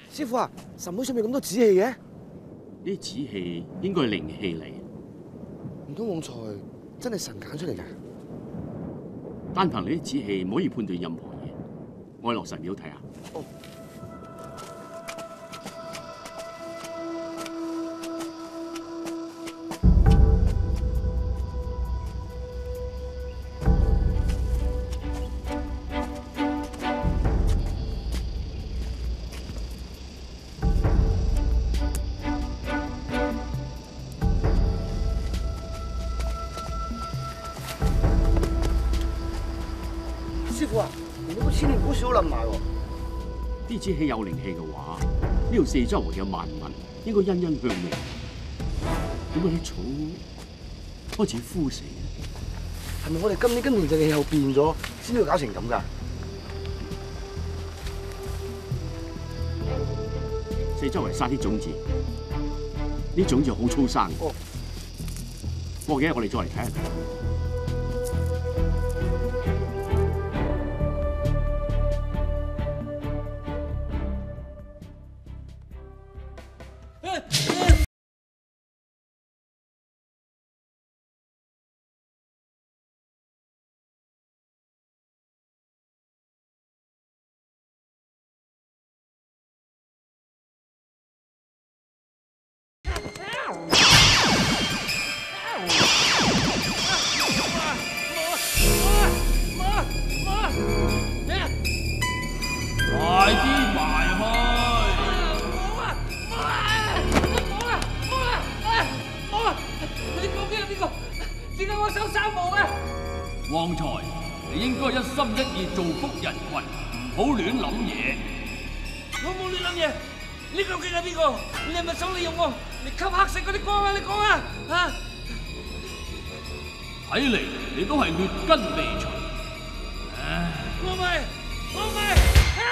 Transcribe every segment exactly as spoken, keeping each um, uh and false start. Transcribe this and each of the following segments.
師傅啊，神會上面咁多紫氣嘅？ 呢啲紫氣應該係靈氣嚟， 唔通旺財真係神揀出嚟㗎？ 單憑你啲紫氣唔可以判斷任何嘢。我落神廟睇下。 哦。師傅啊，連嗰個千年古樹都冧埋喎！ 啲紫氣有靈氣嘅話，呢度四周圍嘅萬物應該欣欣向榮。點解啲草開始枯死嘅？ 係咪我哋今年跟年嘅氣候變咗，先至會搞成咁㗎？ 四周圍撒啲種子，啲種子好粗生。 哦。 過幾日我哋再嚟睇下佢。 快啲埋去！ 冇啊！冇啊！冇啊！冇啊！冇啊！你講邊啊？邊個？點解我手生毛啊？ 旺財，你應該一心一意造福人群，唔好亂諗嘢。 我冇亂諗嘢。你究竟係邊個？你係咪想利用我嚟吸黑色嗰啲光啊？你講啊！嚇！ 睇嚟你都係劣根未除。唉， 我唔係，我唔係。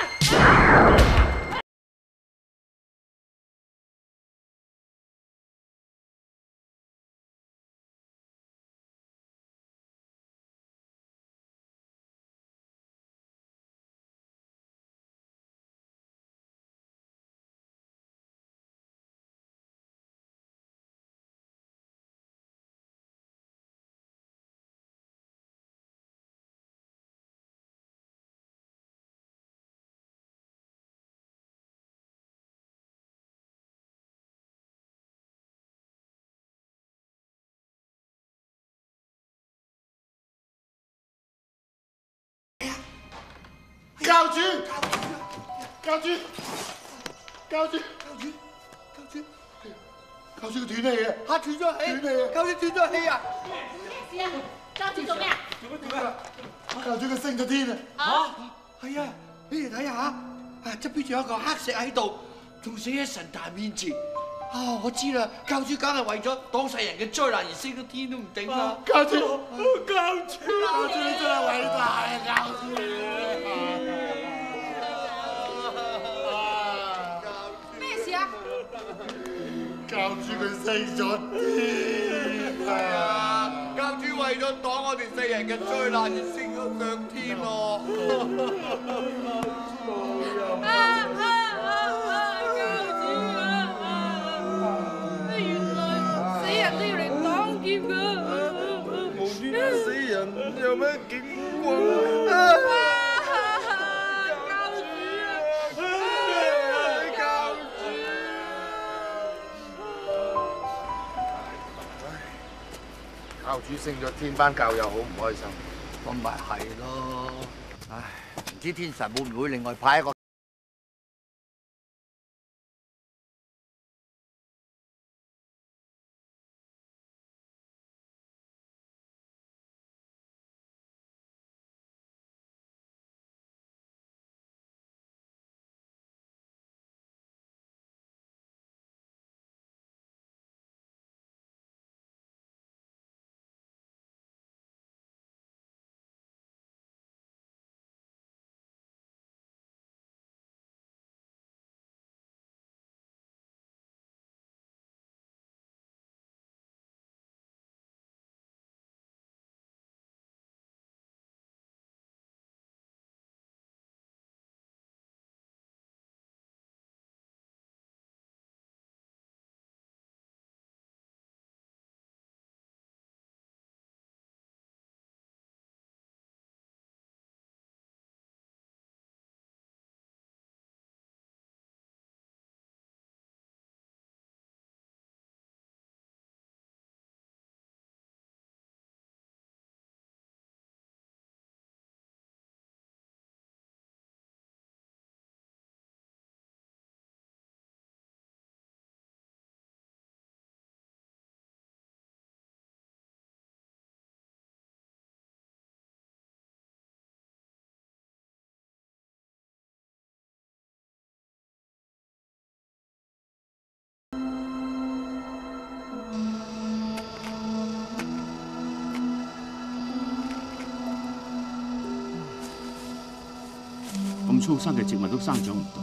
教主，教主，教主，教主，教主，教主佢斷氣啊！嚇斷咗氣，斷氣啊！教主斷咗氣啊！ 咩事啊？教主做咩啊？ 做乜點啊？教主佢升咗天啊！嚇，係啊！你哋睇下，啊側邊仲有一個黑石喺度，仲死喺神壇面前。啊，我知啦，教主梗係為咗擋世人嘅災難而升咗天都唔定啦！教主，教主，教主你真係偉大啊！教主。教主佢升咗天啊！教主為咗擋我哋世人嘅災難而升咗上天咯！ 啊啊啊啊！教主啊！原來死人都要嚟擋劫㗎！ 無端端死人有咩景觀？教主升咗天，班教友好唔開心。 咁咪係咯，唉，唔知天神會唔會另外派一個？ 咁粗生嘅植物都生長唔到。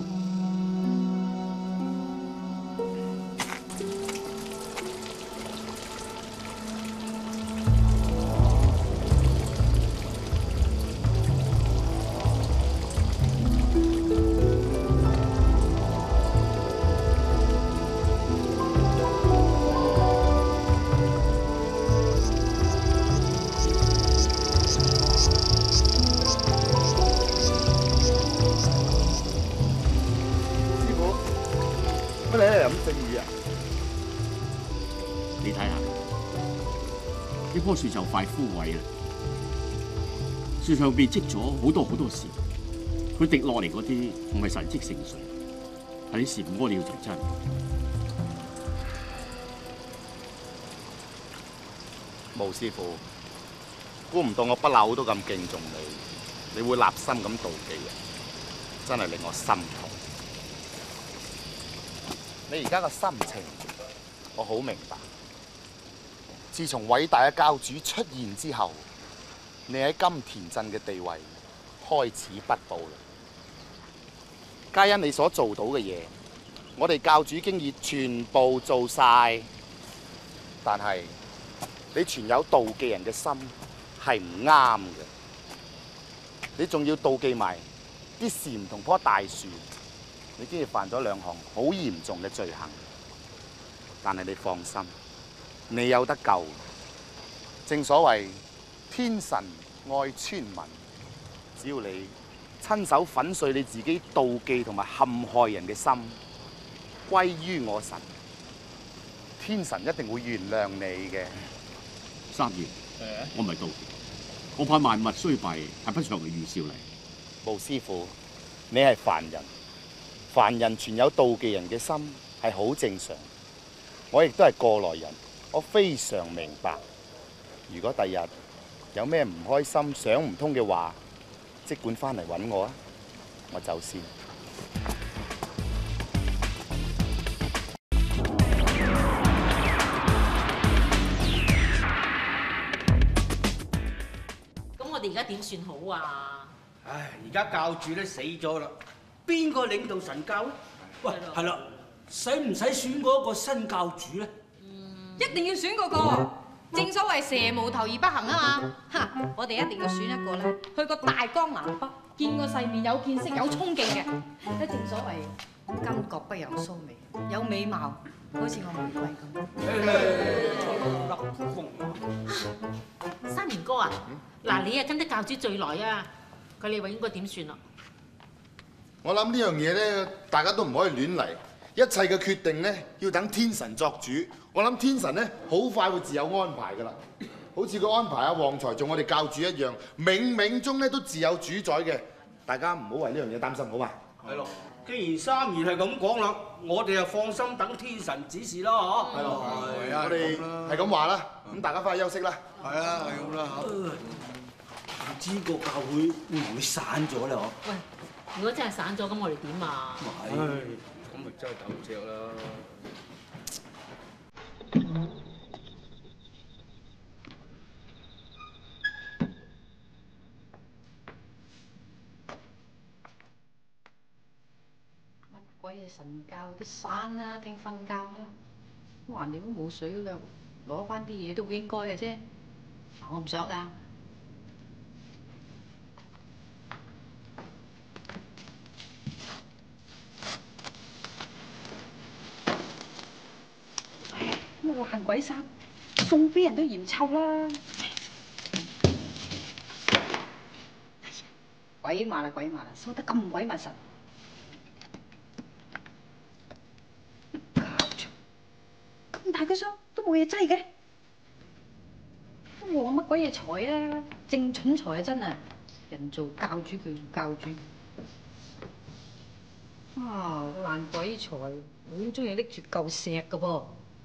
乜你喺度飲蒸魚啊？ 你睇下，呢棵樹就快枯萎啦，樹上邊積咗好多好多屎，佢滴落嚟嗰啲唔係神蹟聖水，係啲蟬屙尿就真。 毛師傅，估唔到我不嬲都咁敬重你，你會立心咁妒忌人，真係令我心痛。你而家個心情，我好明白。自從偉大嘅教主出現之後，你喺金田鎮嘅地位開始不保啦。皆因你所做到嘅嘢，我哋教主經已全部做晒。但係你存有妒忌人嘅心係唔啱嘅，你仲要妒忌埋啲蟬同棵大樹。你竟然犯咗兩項好嚴重嘅罪行，但係你放心，你有得救。正所謂天神愛村民，只要你親手粉碎你自己妒忌同埋陷害人嘅心，歸於我神，天神一定會原諒你嘅。 三爺，我唔係妒忌，我怕萬物衰敗係不祥嘅預兆嚟。 毛師傅，你係凡人。凡人存有妒忌人嘅心係好正常，我亦都係過來人，我非常明白。如果第日有咩唔開心、想唔通嘅話，即管翻嚟揾我啊！我走先。 咁我哋而家點算好啊？ 唉，而家教主咧死咗啦，邊個領導神教咧？喂，係啦，使唔使選嗰個新教主咧？ 嗯，一定要選嗰個。正所謂蛇無頭而不行啊嘛，嚇！我哋一定要選一個咧，去過大江南北，見過世面，有見識，有衝勁嘅。咧正所謂巾幗不讓鬚眉，有美貌，好似我玫瑰咁。 三年哥啊，嗱你啊跟得教主最耐啊，佢你話應該點算啊？ 我諗呢樣嘢咧，大家都唔可以亂嚟，一切嘅決定咧要等天神作主。我諗天神咧好快會自有安排㗎啦，好似佢安排阿旺財做我哋教主一樣，冥冥中咧都自有主宰嘅。大家唔好為呢樣嘢擔心，好嘛？ 係咯，既然三爺係咁講啦，我哋就放心等天神指示啦，嗬。係咯， 係啊，我哋係咁話啦，咁大家翻去休息啦。 係啊，係咁啦嚇。唔知個教會會唔會散咗咧？嗬。 喂，如果真係散咗，咁我哋點啊？ 係，咁咪真係鬥隻啦。 乜鬼嘢神教都散啦，定瞓覺啦？橫掂都冇水啦，攞翻啲嘢都應該嘅啫。我唔想㗎。爛鬼衫送俾人都嫌臭啦！鬼馬啦鬼馬啦，收得咁鬼密實，搞錯！咁大個箱都冇嘢擠嘅，都旺乜鬼嘢財啊！正蠢財啊真係，人做教主佢做教主，啊爛鬼財，好中意拎住嚿石㗎噃。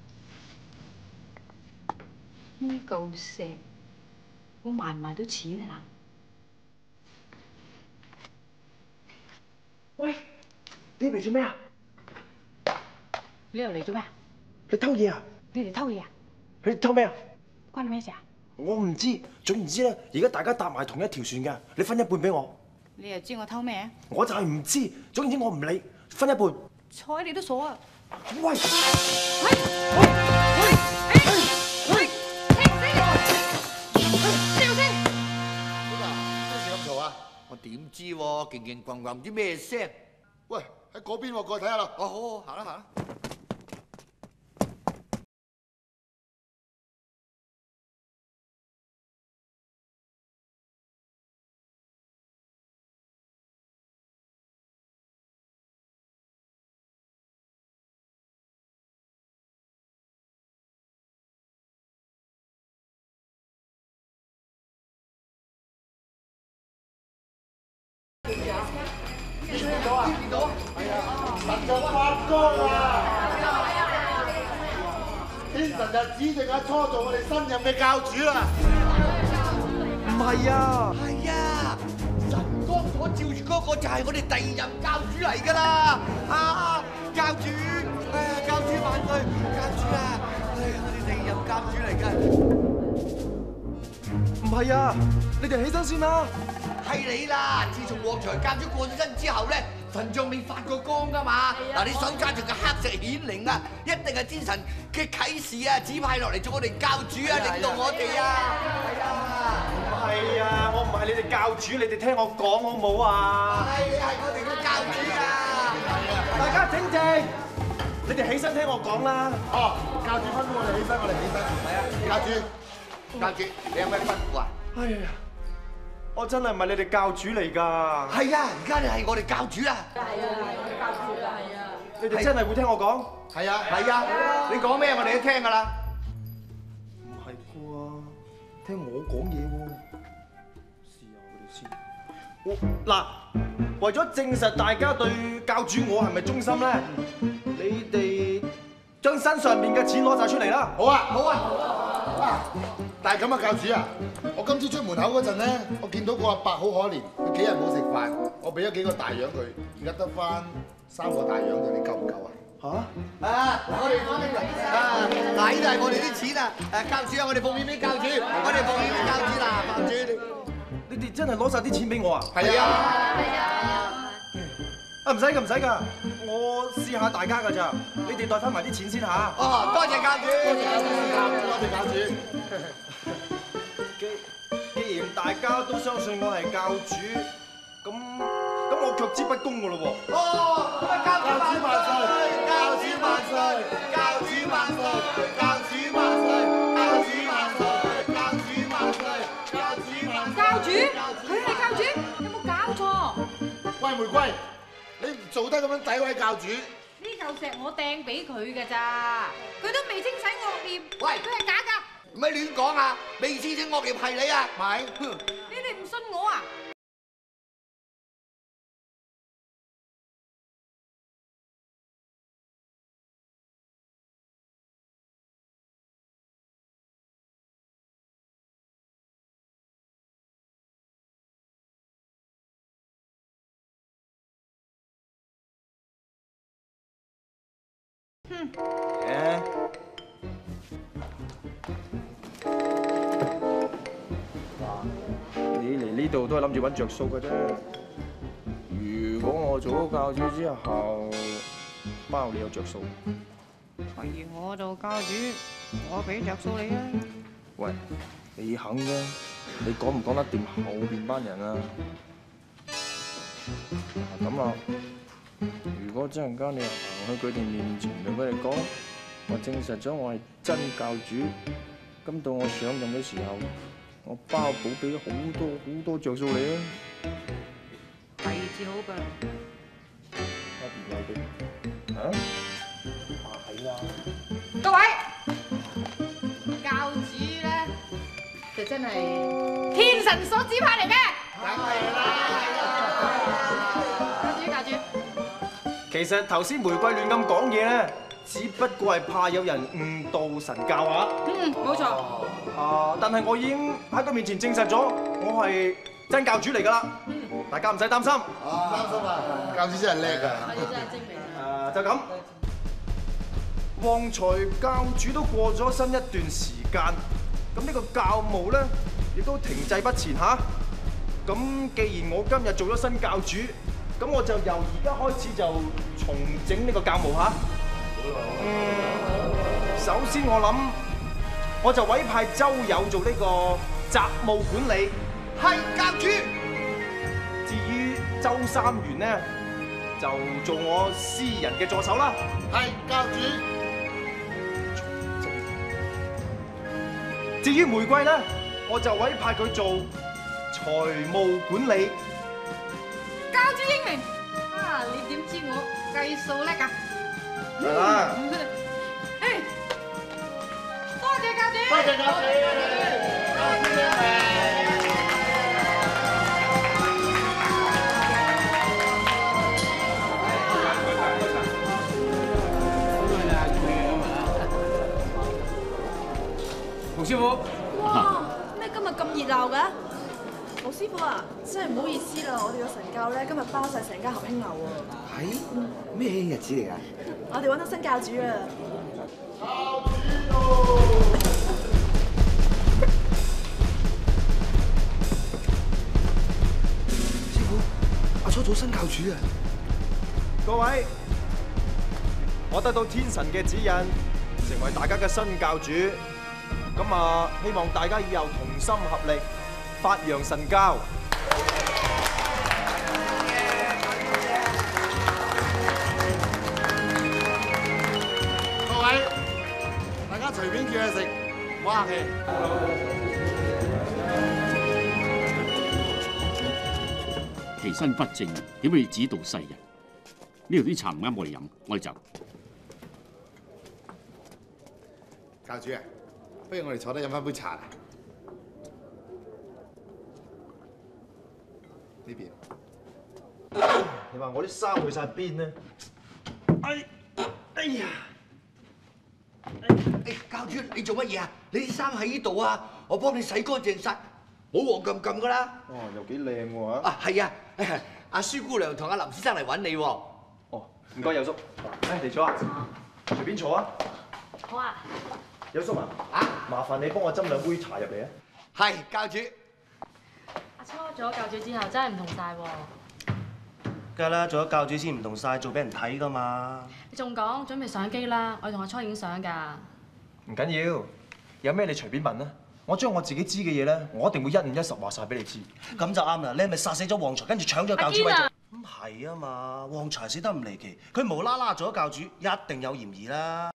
呢嚿石，我賣唔賣到錢啊？ 喂，你嚟做咩啊？ 你又嚟做咩？ 你偷嘢啊？ 你哋偷嘢啊？ 你偷咩啊？ 關你咩事啊？ 我唔知，總言之咧，而家大家搭埋同一條船㗎，你分一半俾我。 你又知我偷咩？ 我就係唔知，總之我唔理，分一半。 睬你都傻啊！ 喂！ 我點知喎？勁勁滾滾唔知咩聲？ 喂，喺嗰邊喎，過去睇下啦。 哦，好，好，行啦，行啦。 見到啊！見到啊！係啊！神就發光啦！天神就指定阿初做我哋新任嘅教主啦！ 唔係啊！ 係啊！神光所照住嗰個就係我哋第二任教主嚟㗎啦！啊，教主，哎呀，教主萬歲！教主啊，哎呀，我哋第二任教主嚟㗎！ 唔係啊！你哋起身先啦！ 係你啦！自從旺財教主過咗身之後咧，墳像未發過光㗎嘛？嗱，你手揸住個黑石顯靈啊，一定係天神嘅啟示啊，指派落嚟做我哋教主啊，領導我哋啊！係啊！ 唔係啊！我唔係你哋教主，你哋聽我講好唔好啊？ 係你係我哋嘅教主啊！ 大家靜靜，你哋起身聽我講啦。 哦，教主吩咐我哋起身，我哋起身。係啊，教主， 教主，你有咩吩咐啊？ 哎呀！我真係唔係你哋教主嚟㗎。 係啊，而家你係我哋教主啦。 係啊，係我哋教主啦，係啊。 你哋真係會聽我講？ 係啊， 係啊，你講咩我哋都聽㗎啦。 唔係啩？聽我講嘢喎。試下佢哋先。我嗱，為咗證實大家對教主我係咪忠心咧，你哋將身上面嘅錢攞晒出嚟啦。 好啊，好啊。啊！但係咁啊，教主啊，我今朝出門口嗰陣咧，我見到個阿伯好可憐，佢幾日冇食飯，我俾咗幾個大洋佢，而家得翻三個大洋啫，你夠唔夠啊？ 嚇！ 啊！我哋講呢個啊，嗱，呢度係我哋啲錢啊！誒，教主啊，我哋奉獻俾教主，我哋奉獻俾教主啦，教主你。 你哋真係攞晒啲錢俾我啊？ 係啊！係啊！ 啊，唔使㗎，唔使㗎，我試下大家㗎咋，你哋袋翻埋啲錢先嚇。 哦，多謝教主， 多謝教主，多謝教主。 既既然大家都相信我係教主，咁咁我卻之不恭㗎咯喎。 哦，教主萬歲！教主萬歲！教主萬歲！教主萬歲！教主萬歲！教主萬歲！教主萬歲！ 教主，佢係教主，有冇搞錯？ 喂，玫瑰，你唔做得咁樣詆毀教主。 呢嚿石我掟俾佢㗎咋，佢都未清洗惡業， 喂， 佢係假㗎。 唔係亂講啊！未清醒惡業係你啊，咪？ 你哋唔信我啊？ 哼。誒。你嚟呢度都係諗住揾着數嘅啫。如果我做咗教主之後，包你有着數。 係我做教主，我俾着數你啊！ 喂，你肯啫？你講唔講得掂後邊班人啊？嗱咁啦，如果陣間你行去佢哋面前同佢哋講，我證實咗我係真教主，咁到我上任嘅時候，我包保俾好多好多着數你啊！ 位置好㗎。 一邊有啲啊？係啊！ 各位，教主咧就真係天神所指派嚟嘅。 梗係啦！ 教主，教主。 其實頭先玫瑰亂咁講嘢咧，只不過係怕有人誤導神教啊！ 嗯，冇錯。 啊！但係我已經喺佢面前證實咗，我係真教主嚟㗎啦！大家唔使擔心。 唔擔心啊！教主真係叻㗎。 你真係精明。 誒，就咁。旺財教主都過咗身一段時間，咁呢個教務咧亦都停滯不前嚇。咁咁既然我今日做咗新教主，咁我就由而家開始就重整呢個教務嚇。嗯，首先我諗，我就委派周友做呢個雜務管理。 係教主。 至於周三元呢，就做我私人嘅助手啦。 係教主。 至於玫瑰呢，我就委派佢做財務管理。 教主英明啊！你點知我計數叻㗎？ 係啦。 誒，多謝教主。 多謝教主。教主英明。 洪師傅。 哇！咩今日咁熱鬧嘅？洪師傅啊，真係唔好意思啦，我哋個神教咧今日包晒成間合興樓喎。 係咩日子嚟㗎？ 我哋揾到新教主啊！ 教主到！ 師傅，阿初做新教主啊！ 各位，我得到天神嘅指引，成為大家嘅新教主。咁啊，希望大家以後同心合力，發揚神教。 各位，大家隨便叫嘢食，唔好客氣。 其身不正，點會指導世人？呢度啲茶唔啱我哋飲，我哋走。 教主啊，不如我哋坐低飲翻杯茶啦。呢邊。 你話我啲衫去晒邊呢？哎，哎呀！ 誒，教主你做乜嘢啊？你啲衫喺呢度啊，我幫你洗乾淨晒，冇黃撳撳噶啦。 哦，又幾靚喎！ 啊，係啊，阿舒姑娘同阿林先生嚟揾你喎。 哦，唔該，有叔。誒，嚟坐啊，隨便坐啊。 好啊。 有叔啊，啊，麻煩你幫我斟兩杯茶入嚟啊。 係，教主。 阿初做咗教主之後真係唔同晒喎。 梗係啦，做咗教主先唔同晒，做俾人睇噶嘛。 你仲講準備相機啦，我要同阿初影相㗎。 唔緊要，有咩你隨便問啦。我將我自己知嘅嘢咧，我一定會一五一十話晒俾你知。 咁就啱啦，你係咪殺死咗旺財，跟住搶咗教主位做？咁係啊嘛，旺財死得唔離奇，佢無啦啦做咗教主，一定有嫌疑啦。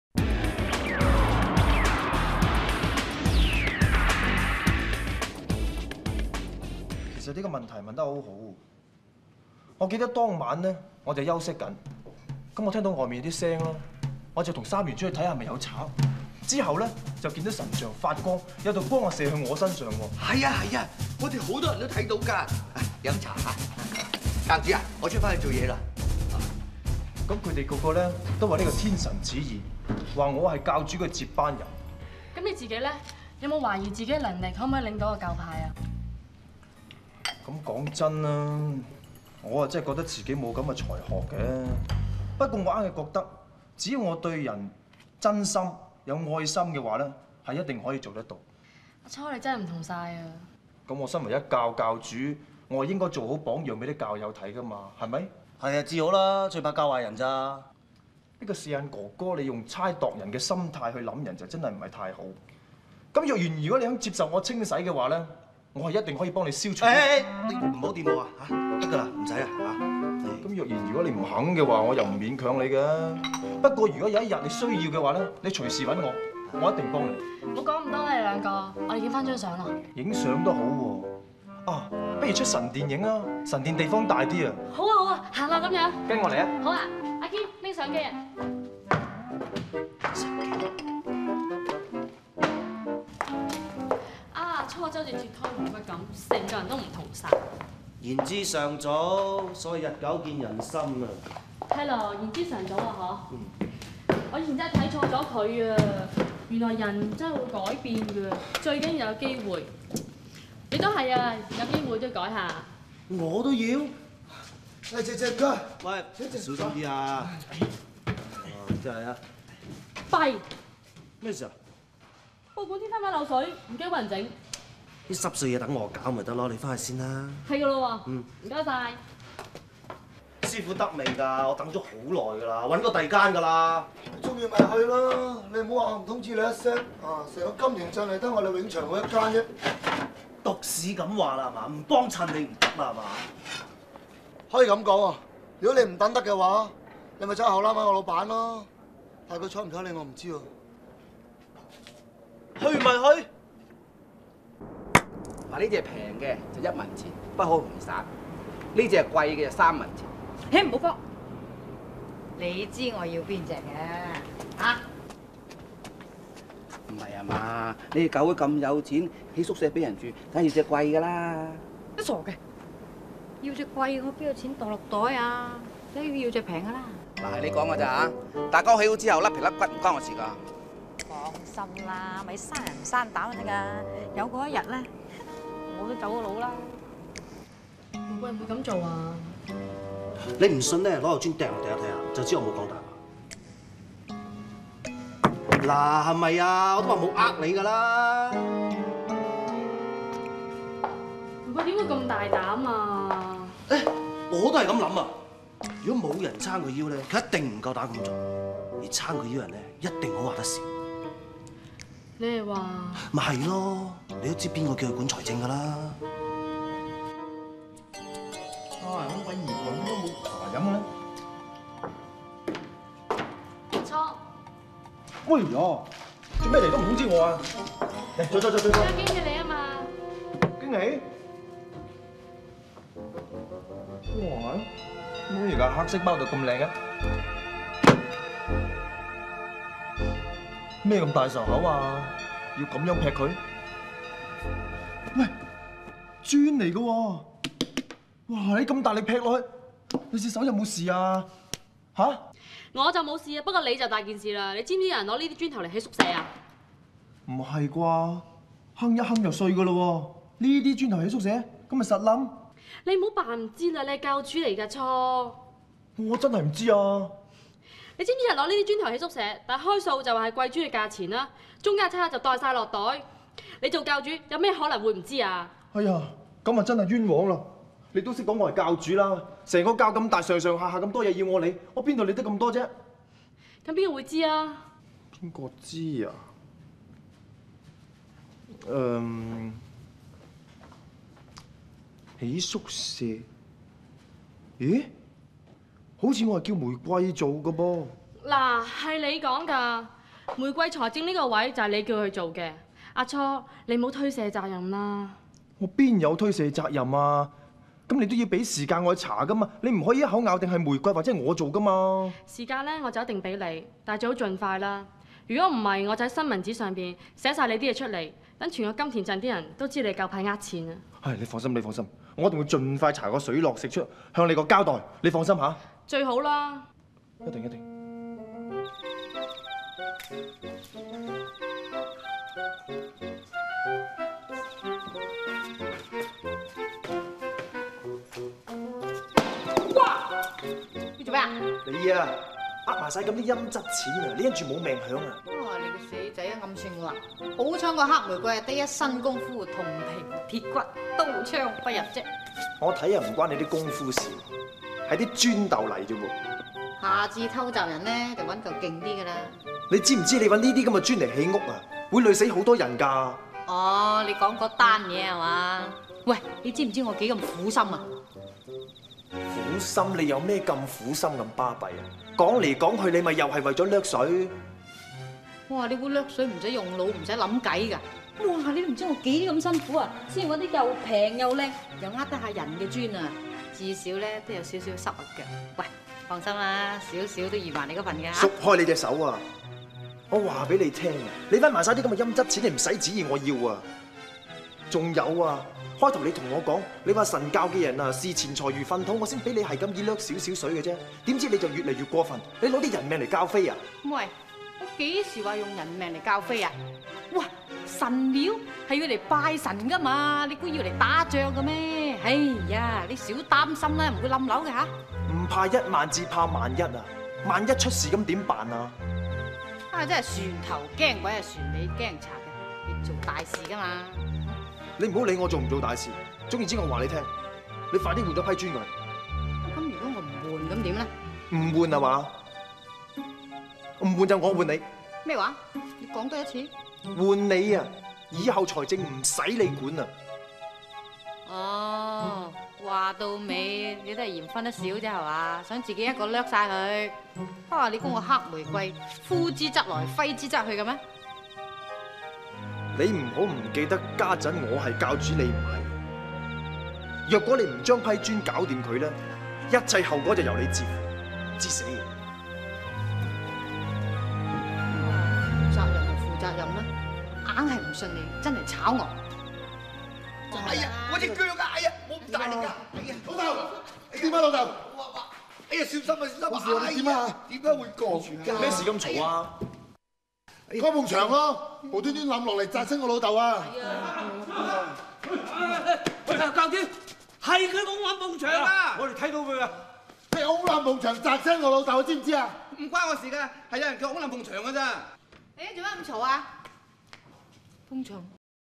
其實呢個問題問得好好。我記得當晚咧，我就休息緊，咁我聽到外面有啲聲啦，我就同三元出去睇下係咪有賊。之後咧就見到神像發光，有道光啊射向我身上喎。 係啊係啊，我哋好多人都睇到㗎。飲茶嚇，教主啊，我出翻去做嘢啦。 咁佢哋個個咧都話呢個天神旨意，話我係教主嘅接班人。 咁你自己咧有冇懷疑自己嘅能力可唔可以領到個教派啊？ 咁講真啦，我啊真係覺得自己冇咁嘅才學嘅。不過我硬係覺得，只要我對人真心有愛心嘅話咧，係一定可以做得到。 阿初你真係唔同晒啊！ 咁我身為一教教主，我係應該做好榜樣俾啲教友睇噶嘛，係咪？ 係啊，至好啦，最怕教壞人咋。 呢個四眼哥哥，你用猜度人嘅心態去諗人就真係唔係太好。咁若然如果你肯接受我清洗嘅話咧，我係一定可以幫你消除。 誒，你唔好掂我啊嚇，得㗎啦，唔使啊嚇。 咁若然如果你唔肯嘅話，我又唔勉強你嘅。不過如果有一日你需要嘅話咧，你隨時揾我，我一定幫你。 唔好講咁多啦，你兩個，我哋影翻張相啦。 影相都好喎。啊，不如出神殿影啊！神殿地方大啲啊。 好啊好啊，行啦咁樣。 跟我嚟啊！ 好啊，阿堅拎相機啊。啊，初周好似脫胎換骨咁，成個人都唔同晒。 言之尚早，所以日久見人心啊。 係咯，言之尚早啊嗬。我以前真係睇錯咗佢啊！原來人真係會改變㗎，最緊要有機會。你都係啊，有機會都要改下。 我都要。 嚟隻隻哥， 喂，小心啲啊！真係啊！ 弊。 咩事啊？ 報館天花板漏水，唔記得揾人整。 啲濕碎嘢等我搞咪得咯，你翻去先啦。 係噶咯喎。 嗯， 唔該晒。 師傅得未㗎？我等咗好耐㗎啦，揾個第二間㗎啦。 中意咪去咯，你唔好話唔通知你一聲啊！成個金田鎮係得我哋永祥嗰一間啫。 獨市咁話啦係嘛？唔幫襯你唔得啦係嘛？ 可以咁講啊！如果你唔等得嘅話，你咪走後欄揾我老闆咯。但係佢睬唔睬你，我唔知喎。 去咪去？ 嗱，呢隻平嘅就一文錢，不可回散；呢隻貴嘅就三文錢。 嘿，唔好慌，你知我要邊隻嘅嚇？ 唔係啊嘛，你哋狗會咁有錢，起宿舍俾人住，梗係要隻貴㗎啦。 都傻嘅，要隻貴我邊有錢袋落袋啊？梗係要隻平㗎啦。 嗱，係你講㗎咋嚇？大哥起好之後甩皮甩骨唔關我事㗎。 放心啦，咪生人唔生膽得㗎。有嗰一日咧，我都走咗佬啦。 玫瑰唔會咁做啊！ 你唔信咧，攞個磚掟落地下睇下，就知我冇講大話。嗱，係咪啊？我都話冇呃你㗎啦。 玫瑰點會咁大膽啊？ 誒，我都係咁諗啊！如果冇人撐佢腰咧，佢一定唔夠膽咁做；而撐佢腰人咧，一定好話得少。 你係話？ 咪係咯，你都知邊個叫佢管財政㗎啦。 啊，咁鬼熱喎，都冇茶飲咧。 錯。 喂呀，做咩嚟都唔通知我啊？嚟，再再再再再。 有驚喜你啊嘛！ 驚喜？哇！咁而家黑色包到咁靚嘅，咩咁大仇口啊？要咁樣劈佢？喂，磚嚟嘅喎！哇！你咁大力劈落去，你隻手有冇事啊？吓？ 我就冇事啊，不過你就大件事啦。你知唔知有人攞呢啲磚頭嚟起宿舍啊？ 唔係啩？哼一哼就碎噶咯喎！呢啲磚頭起宿舍，咁咪實冧？ 你唔好扮唔知啦，你係教主嚟㗎，錯。 我真係唔知啊！ 你知唔知人攞呢啲磚頭起宿舍，但係開數就話係貴磚嘅價錢啦，中間差就袋晒落袋。你做教主有咩可能會唔知啊？ 哎呀，咁啊真係冤枉啦！你都識講我係教主啦，成個教咁大，上上下下咁多嘢要我理，我邊度理得咁多啫？ 咁邊個會知啊？ 邊個知啊？嗯，起宿舍？咦？好似我係叫玫瑰做嘅噃。 嗱，係你講㗎，玫瑰財政呢個位就係你叫佢做嘅。阿初，你唔好推卸責任啦。 我邊有推卸責任啊？咁你都要俾時間我去查噶嘛，你唔可以一口咬定係玫瑰或者係我做噶嘛。 時間咧我就一定俾你，但係最好盡快啦。如果唔係，我就喺新聞紙上邊寫晒你啲嘢出嚟，等全個金田鎮啲人都知你舊派呃錢啊！ 唉，你放心，你放心，我一定會盡快查個水落石出，向你個交代。你放心嚇。 最好啦。 一定一定。 咩啊？ 你啊，呃埋晒咁啲陰質錢啊！你因住冇命享啊！ 哇！你個死仔啊，暗算我啦！好彩個黑玫瑰係得一身功夫，銅皮鐵骨，刀槍不入啫。 我睇啊，唔關你啲功夫事，係啲磚頭嚟啫喎。 下次偷襲人咧，就揾嚿勁啲噶啦。 你知唔知你揾呢啲咁嘅磚嚟起屋啊，會累死好多人㗎？ 哦，你講嗰單嘢係嘛？喂，你知唔知我幾咁苦心啊？ 苦心？你有咩咁苦心咁巴閉啊？講嚟講去，你咪又係為咗掠水。 哇！你估掠水唔使用腦，唔使諗計㗎。哇！你都唔知我幾咁辛苦啊，先揾啲又平又靚又呃得下人嘅磚啊！至少咧都有少少濕滑嘅。喂，放心啦，少少都預埋你嗰份㗎。 縮開你隻手啊！我話俾你聽啊，你揾埋晒啲咁嘅陰質錢，你唔使旨意我要啊！仲有啊！開頭你同我講，你話神教嘅人啊視錢財如糞土，我先俾你係咁意掠少少水嘅啫。點知你就越嚟越過分，你攞啲人命嚟交飛啊！ 喂，我幾時話用人命嚟交飛啊？哇！神廟係要嚟拜神噶嘛，你估要嚟打仗嘅咩？哎呀，你少擔心啦，唔會冧樓嘅吓。 唔怕一萬，至怕萬一啊！萬一出事咁點辦啊？ 啊，真係船頭驚鬼啊，船尾驚賊嘅，你做大事噶嘛。 你唔好理我做唔做大事。總言之，我話你聽，你快啲換咗批磚佢。 咁如果我唔換咁點咧？ 唔換係嘛？唔換就我換你。 咩話？你講多一次。 換你啊！以後財政唔使你管啊！ 哦，話到尾你都係嫌分得少啫係嘛？想自己一個掠晒佢。啊！你估我黑玫瑰，呼之則來，揮之則去嘅咩？ 你唔好唔記得家陣我係教主，你唔係。若果你唔將批磚搞掂佢咧，一切後果就由你自負，知死。 負責任就負責任啦，硬係唔順利，真係炒我。 哎呀，我隻腳啊！哎呀，冇咁大力㗎！哎呀， 老豆，點啊老豆？ 哇哇！哎呀，小心啊，小心啊！ 冇事啊，點啊？ 點解會降㗎？ 咩事咁嘈啊？ 嗰埲牆咯，無端端冧落嚟砸親我老豆啊！ 喂，教主，係佢拱冧埲牆啊！ 我哋睇到佢啊！ 係拱冧埲牆砸親我老豆，知唔知啊？ 唔關我事㗎，係有人叫拱冧埲牆㗎咋。 誒，做乜咁嘈啊？埲牆。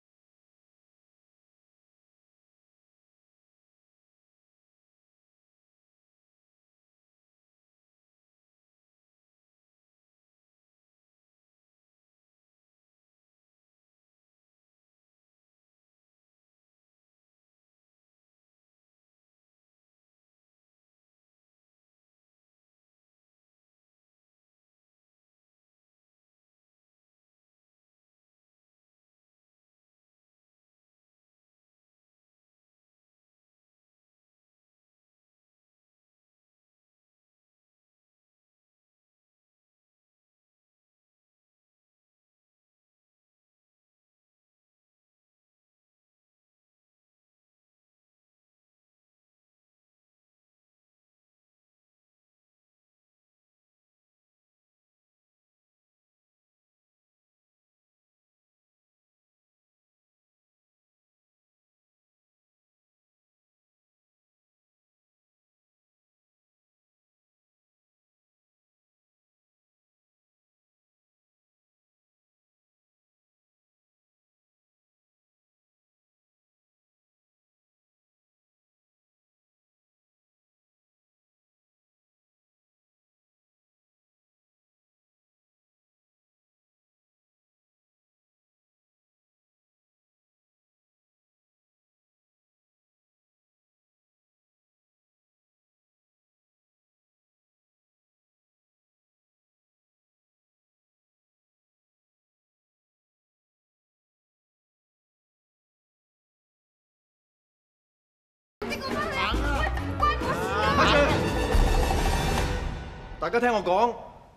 大家聽我講，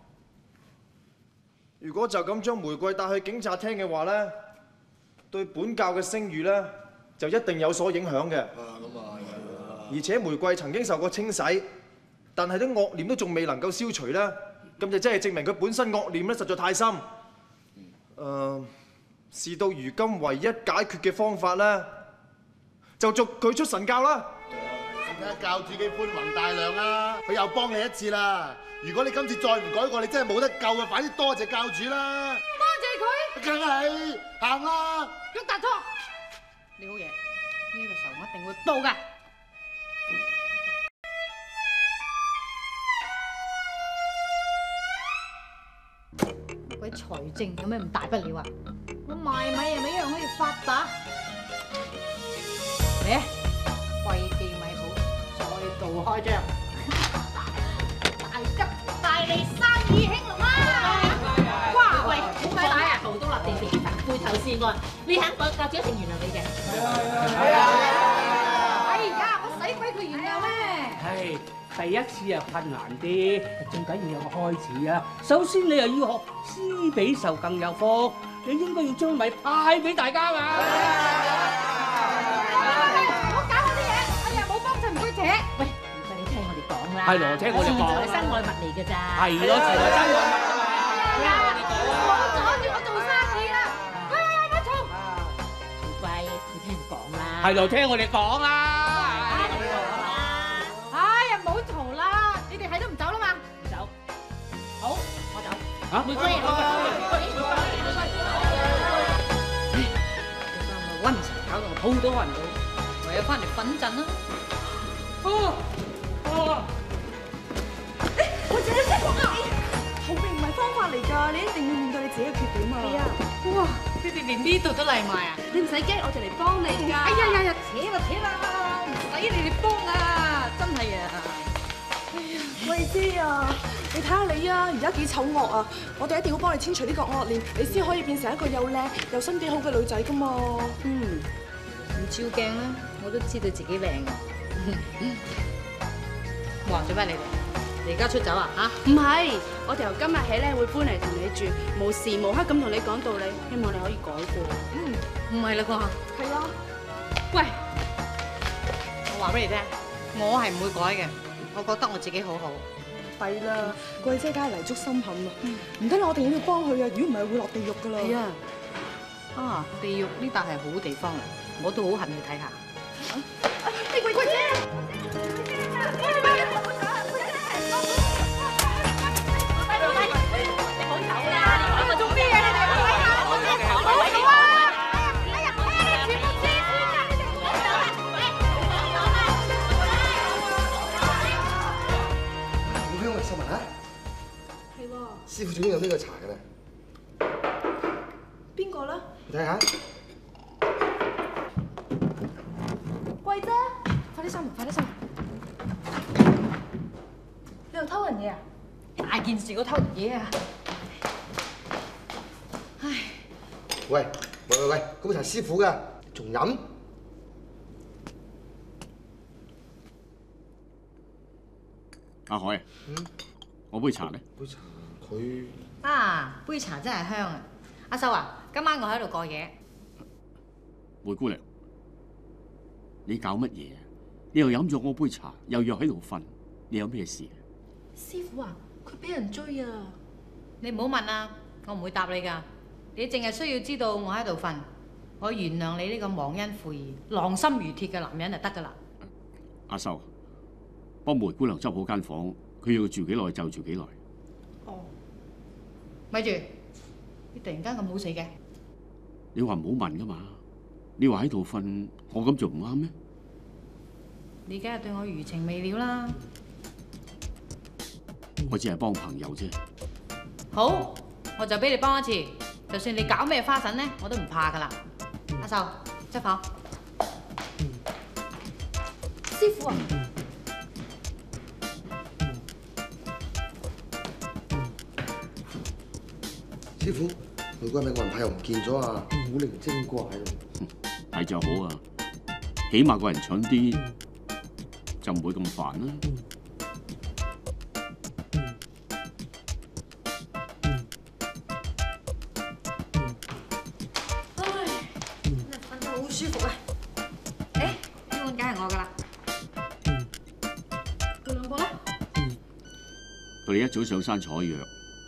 如果就咁將玫瑰帶去警察廳嘅話咧，對本教嘅聲譽咧就一定有所影響嘅。而且玫瑰曾經受過清洗，但係啲惡念都仲未能夠消除咧，咁就真係證明佢本身惡念咧實在太深。誒、呃，事到如今，唯一解決嘅方法咧，就逐佢出神教啦。 睇下教主幾寬宏大量啊！佢又幫你一次啦。如果你今次再唔改過，你真係冇得救啊！快啲多謝教主啦！ 多謝佢， 梗係行啦！ 郁達託，你好嘢，呢個仇我一定會報㗎。鬼財政有咩咁大不了啊？我賣米係咪一樣可以發達？嚟啊！貴記米鋪再度開張，大吉大利，生意興隆啊！哇喂，好鬼大啊！ 圖都立地地，背頭是岸，你肯講教主一定原諒你嘅。 係啊係啊係啊！ 哎呀，我使鬼佢原諒咩？ 係第一次啊困難啲，最緊要有個開始啊！首先你又要學施比受更有福，你應該要將米派俾大家嘛。 喂，唔該你聽我哋講啦。 係羅，聽我哋講。 自在身外物嚟㗎咋。 係咯，自在身外物啊嘛。 係啊，唔好阻住我做生意啦！喂喂喂，乜蟲？ 玫瑰，你聽我講啦。 係羅，聽我哋講啦。 哎呀，唔好嘈啦！你哋係都唔走啦嘛？ 唔走。好，我走。 嚇？ 玫瑰啊！玫瑰，玫瑰，玫瑰。你咁嘅溫神搞到我有都開唔到，唯有翻嚟瞓陣啦。哦哦， 我姐姐講啊，逃避唔係方法嚟㗎，你一定要面對你自己嘅缺點啊。係啊。 哇！你哋連呢度都嚟埋啊！ 你唔使驚，我哋嚟幫你㗎。 哎呀呀呀，扯啦扯啦，唔使你哋幫啊，真係啊！ 喂姐啊，你睇下你啊，而家幾醜惡啊！我哋一定要幫你清除呢個惡念，你先可以變成一個又靚又心地好嘅女仔㗎嘛。 嗯，唔照鏡啦，我都知道自己靚嘅。哇！做咩你哋？你而家出走啊？嚇？ 唔係，我哋由今日起咧會搬嚟同你住，無時無刻咁同你講道理，希望你可以改過。 嗯，唔係啦啩？ 係啊。 喂，我話俾你聽，我係唔會改嘅。我覺得我自己好好。 弊啦，貴姐梗係泥足深陷啦，唔得啦，我哋要幫佢啊！如果唔係會落地獄噶啦。係啊。 啊，地獄呢笪係好地方嚟，我都好恨去睇下。 貴貴姐。 師傅仲有呢個茶嘅咧， 邊個咧？ 你睇下， 貴姐，快啲收埋，快啲收埋！你又偷人嘢啊？ 大件事個偷人嘢啊！唉， 喂喂喂喂，嗰杯茶師傅㗎，仲飲？ 阿海，嗯，我杯茶咧？ 杯茶。佢啊，杯茶真係香啊！阿秀啊，今晚我喺度過夜。 梅姑娘，你搞乜嘢啊？你又飲咗我杯茶，又約喺度瞓，你有咩事啊？ 師傅啊，佢俾人追啊！ 你唔好問啊，我唔會答你㗎。你淨係需要知道我喺度瞓，我原諒你呢個忘恩負義、狼心如鐵嘅男人就得㗎啦。 阿秀，幫梅姑娘執好間房，佢要住幾耐就住幾耐。 咪住！你突然間咁好死嘅？ 你話唔好問噶嘛？你話喺度瞓，我咁做唔啱咩？ 你梗係對我餘情未了啦！ 我只係幫朋友啫。 好，我就俾你幫一次，就算你搞咩花神咧，我都唔怕噶啦。阿秀，執房。 師傅啊！ 師傅，佢嗰名銀牌又唔見咗啊！古靈精怪咯。 係就好啊，起碼個人蠢啲，就唔會咁煩啦。 唉，瞓得好舒服啊！誒，呢碗梗係我噶啦。佢兩個咧？ 佢哋一早上山採藥。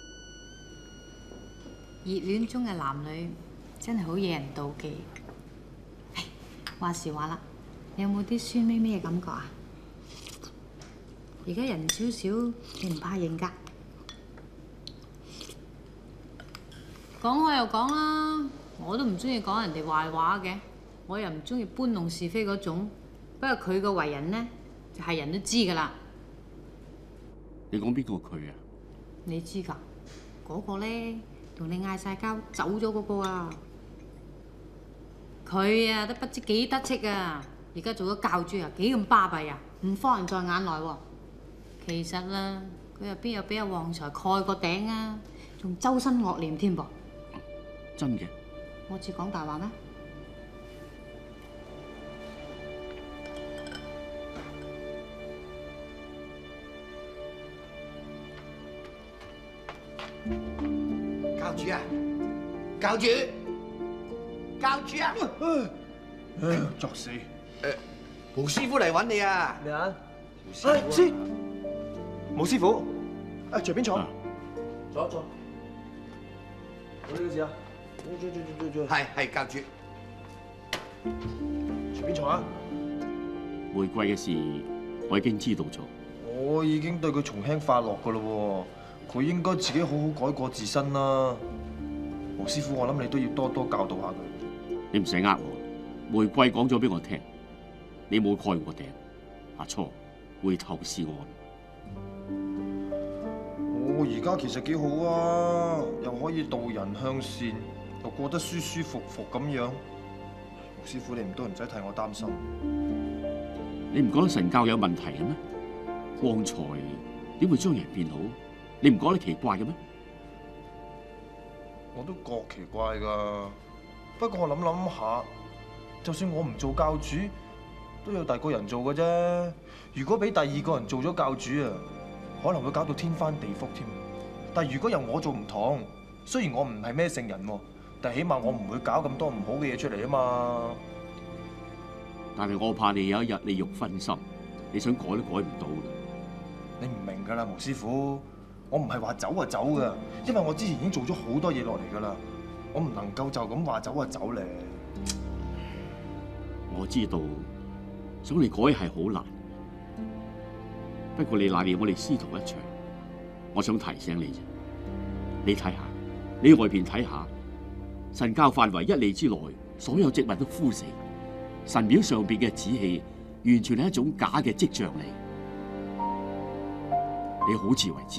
熱戀中嘅男女真係好惹人妒忌。話時話啦，你有冇啲酸咪咪嘅感覺啊？而家人少少，你唔怕認㗎？講開又講啦，我都唔中意講人哋壞話嘅，我又唔中意搬弄是非嗰種。不過佢個為人呢，就係人都知㗎啦。 你講邊個佢啊？ 你知㗎，嗰個咧。同你嗌晒交走咗嗰個啊！佢啊都不知幾得戚啊！而家做咗教主啊，幾咁巴閉啊！唔放人在眼內喎。其實啦，佢入邊有俾阿旺財蓋過頂啊，仲周身惡念添噃。 真嘅？ 我似講大話咩？ 教主啊！教主！教主啊！ 唉，作死！ 誒，毛師傅嚟揾你啊！ 咩啊？唉，師，毛師傅，啊，隨便坐，坐坐。我呢個字啊，坐坐坐坐坐。 係係，教主。 隨便坐啊！ 玫瑰嘅事，我已經知道咗。 我已經對佢從輕發落噶啦喎。佢應該自己好好改過自身啦。毛師傅，我諗你都要多多教導下佢。 你唔使呃我， 玫瑰講咗俾我聽，你冇蓋過頂，阿初回頭是岸。 我而家其實幾好啊，又可以導人向善，又過得舒舒服服咁樣。胡師傅，你唔都唔使替我擔心。 你唔覺得神教有問題嘅咩？旺財點會將人變好？你唔覺得奇怪嘅咩？ 我都覺奇怪㗎，不過我諗諗下，就算我唔做教主，都有第二個人做嘅啫。如果俾第二個人做咗教主啊，可能會搞到天翻地覆添。但係如果由我做唔同，雖然我唔係咩聖人喎，但係起碼我唔會搞咁多唔好嘅嘢出嚟啊嘛。 但係我怕你有一日利欲分心，你想改都改唔到嘅。 你唔明㗎啦，毛師傅，我唔係話走就走㗎，因為我之前已經做咗好多嘢落嚟㗎啦，我唔能夠就咁話走就走咧。 我知道，想你改係好難，不過你賴你我哋師徒一場，我想提醒你啫。你睇下，你外邊睇下，神教範圍一里之內，所有植物都枯死，神廟上邊嘅紫氣，完全係一種假嘅跡象嚟。你好自為之。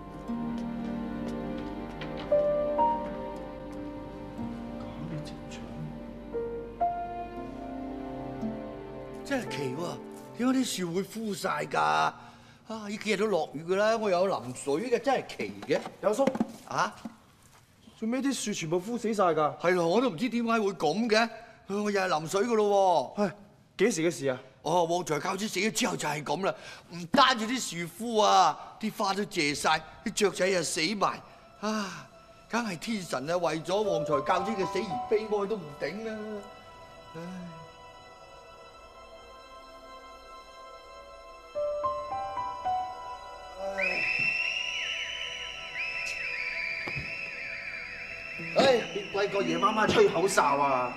真係奇喎，點解啲樹會枯晒㗎？啊！呢幾日都落雨㗎啦，我有淋水嘅，真係奇嘅。 有叔啊， 做咩啲樹全部枯死晒㗎？ 係咯，我都唔知點解會咁嘅。我又係淋水㗎咯喎。 唉，幾時嘅事啊？ 哦，旺財教主死咗之後就係咁啦，唔單止啲樹枯啊，啲花都謝晒，啲雀仔又死埋，啊，梗係天神啊為咗旺財教主嘅死而悲哀都唔頂啦，唉。 唉，邊鬼個夜媽媽吹口哨啊！